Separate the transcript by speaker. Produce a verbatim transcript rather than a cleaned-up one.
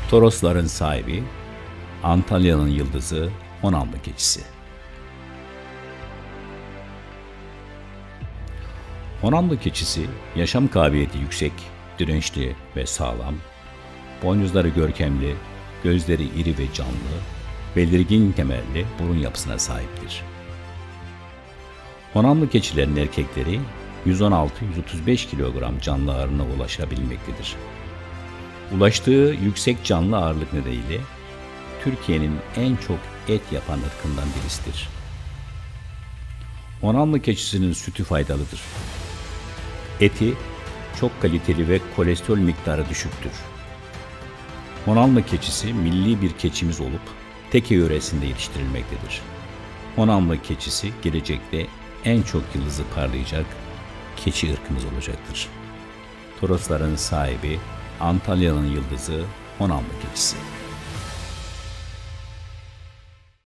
Speaker 1: Torosların sahibi, Antalya'nın yıldızı, Honamlı keçisi. Honamlı keçisi, yaşam kabiliyeti yüksek, dirençli ve sağlam, boynuzları görkemli, gözleri iri ve canlı, belirgin kemerli burun yapısına sahiptir. Honamlı keçilerin erkekleri yüz on altı yüz otuz beş kilogram canlı ağırlığına ulaşabilmektedir. Ulaştığı yüksek canlı ağırlık nedeniyle Türkiye'nin en çok et yapan ırkından birisidir. Honamlı keçisinin sütü faydalıdır. Eti çok kaliteli ve kolesterol miktarı düşüktür. Honamlı keçisi milli bir keçimiz olup Teke yöresinde yetiştirilmektedir. Honamlı keçisi gelecekte en çok yıldızı parlayacak keçi ırkımız olacaktır. Torosların sahibi, Antalya'nın yıldızı, Honamlı keçisi.